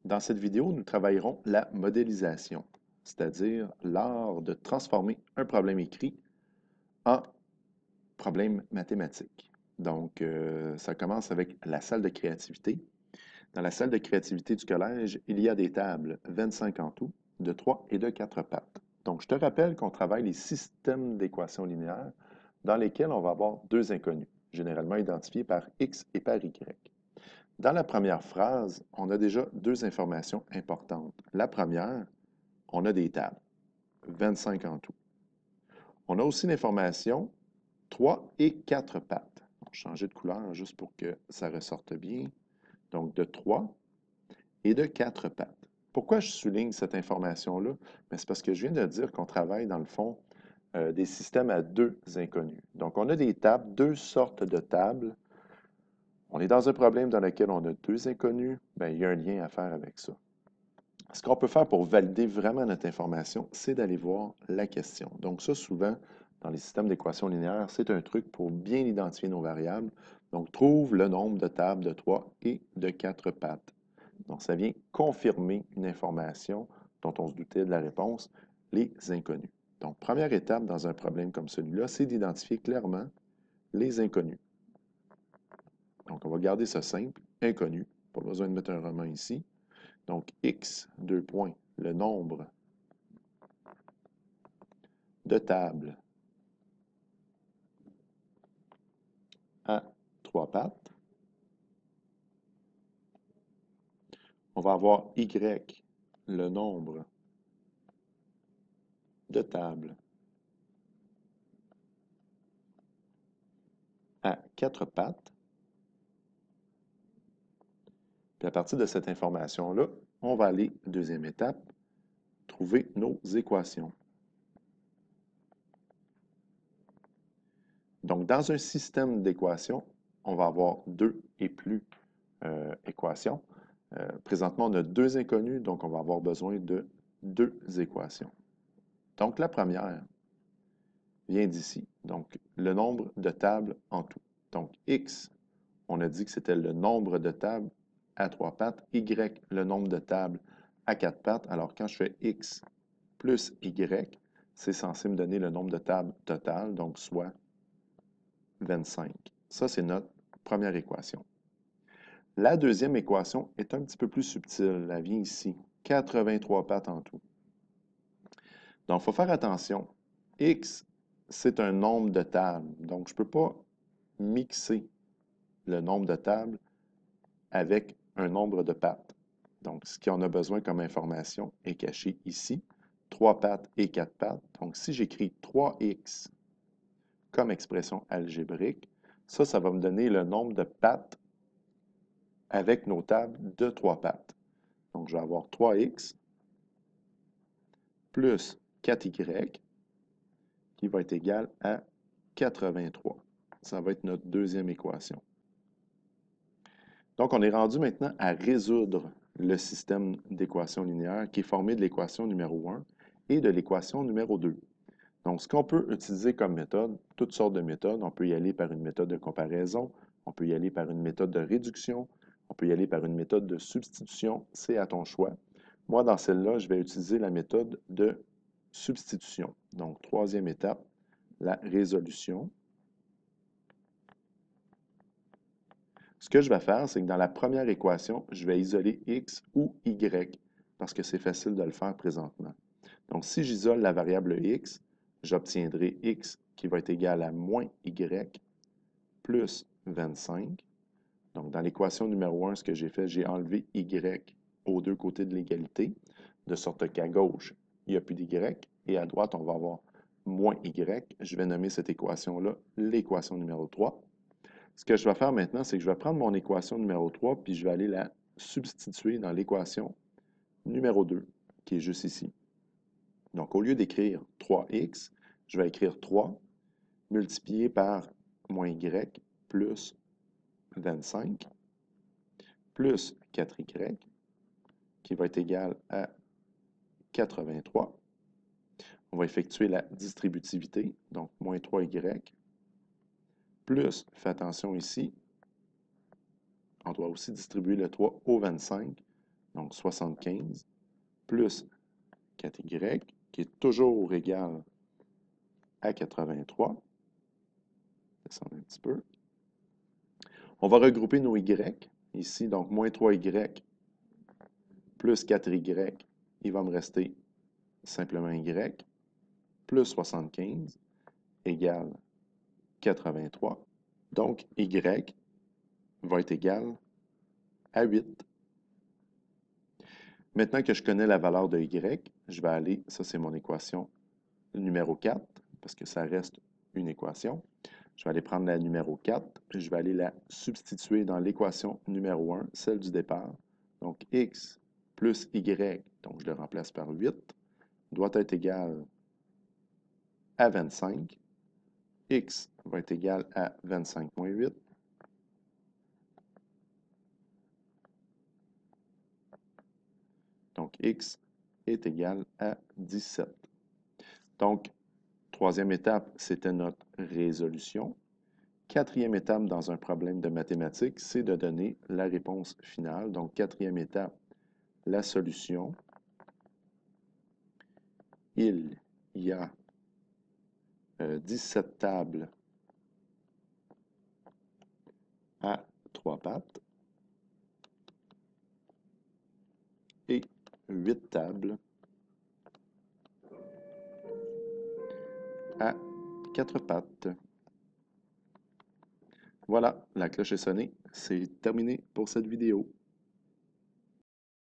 Dans cette vidéo, nous travaillerons la modélisation, c'est-à-dire l'art de transformer un problème écrit en problème mathématique. Donc, ça commence avec la salle de créativité. Dans la salle de créativité du collège, il y a des tables, 25 en tout, de 3 et de 4 pattes. Donc, je te rappelle qu'on travaille les systèmes d'équations linéaires dans lesquels on va avoir deux inconnus, généralement identifiés par X et par Y. Dans la première phrase, on a déjà deux informations importantes. La première, on a des tables, 25 en tout. On a aussi l'information 3 et 4 pattes. On va changer de couleur juste pour que ça ressorte bien. Donc, de 3 et de 4 pattes. Pourquoi je souligne cette information-là? C'est parce que je viens de dire qu'on travaille, dans le fond, des systèmes à deux inconnus. Donc, on a des tables, deux sortes de tables. On est dans un problème dans lequel on a deux inconnus. Bien, il y a un lien à faire avec ça. Ce qu'on peut faire pour valider vraiment notre information, c'est d'aller voir la question. Donc ça, souvent, dans les systèmes d'équations linéaires, c'est un truc pour bien identifier nos variables. Donc, trouve le nombre de tables de 3 et de 4 pattes. Donc, ça vient confirmer une information dont on se doutait de la réponse, les inconnus. Donc, première étape dans un problème comme celui-là, c'est d'identifier clairement les inconnus. Donc, on va garder ça simple, inconnu. Pas besoin de mettre un roman ici. Donc, x, deux points, le nombre de tables à trois pattes. On va avoir y, le nombre de tables à quatre pattes. Puis à partir de cette information-là, on va aller, deuxième étape, trouver nos équations. Donc, dans un système d'équations, on va avoir deux et plus équations. Présentement, on a deux inconnus, donc on va avoir besoin de deux équations. Donc, la première vient d'ici. Donc, le nombre de tables en tout. Donc, x, on a dit que c'était le nombre de tables à trois pattes, y, le nombre de tables à quatre pattes. Alors, quand je fais x plus y, c'est censé me donner le nombre de tables total, donc soit 25. Ça, c'est notre première équation. La deuxième équation est un petit peu plus subtile. Elle vient ici. 83 pattes en tout. Donc, il faut faire attention. X, c'est un nombre de tables. Donc, je ne peux pas mixer le nombre de tables avec un nombre de pattes. Donc, ce qu'on a besoin comme information est caché ici. 3 pattes et 4 pattes. Donc, si j'écris 3x comme expression algébrique, ça va me donner le nombre de pattes avec nos tables de 3 pattes. Donc, je vais avoir 3x plus 4y qui va être égal à 83. Ça va être notre deuxième équation. Donc, on est rendu maintenant à résoudre le système d'équations linéaires qui est formé de l'équation numéro 1 et de l'équation numéro 2. Donc, ce qu'on peut utiliser comme méthode, toutes sortes de méthodes, on peut y aller par une méthode de comparaison, on peut y aller par une méthode de réduction, on peut y aller par une méthode de substitution, c'est à ton choix. Moi, dans celle-là, je vais utiliser la méthode de substitution. Donc, troisième étape, la résolution. Ce que je vais faire, c'est que dans la première équation, je vais isoler x ou y, parce que c'est facile de le faire présentement. Donc, si j'isole la variable x, j'obtiendrai x qui va être égal à moins y plus 25. Donc, dans l'équation numéro 1, ce que j'ai fait, j'ai enlevé y aux deux côtés de l'égalité, de sorte qu'à gauche, il n'y a plus d'y, et à droite, on va avoir moins y. Je vais nommer cette équation-là l'équation numéro 3. Ce que je vais faire maintenant, c'est que je vais prendre mon équation numéro 3, puis je vais aller la substituer dans l'équation numéro 2, qui est juste ici. Donc, au lieu d'écrire 3x, je vais écrire 3 multiplié par moins y plus 25 plus 4y qui va être égal à 83. On va effectuer la distributivité, donc moins 3y plus, fais attention ici, on doit aussi distribuer le 3 au 25, Donc 75 plus 4y, qui est toujours égal à 83. Descendre un petit peu. On va regrouper nos y ici, donc moins 3y plus 4y, il va me rester simplement y, plus 75 égale 83. Donc, y va être égal à 8. Maintenant que je connais la valeur de y, je vais aller, ça c'est mon équation numéro 4, parce que ça reste une équation. Je vais aller prendre la numéro 4, puis je vais aller la substituer dans l'équation numéro 1, celle du départ. Donc, x plus y, donc je le remplace par 8, doit être égal à 25. X va être égal à 25 moins 8. Donc, x est égal à 17. Donc, troisième étape, c'était notre résolution. Quatrième étape dans un problème de mathématiques, c'est de donner la réponse finale. Donc, quatrième étape, la solution. Il y a 17 tables à 3 pattes et 8 tables à 4 pattes. Voilà, la cloche est sonnée. C'est terminé pour cette vidéo.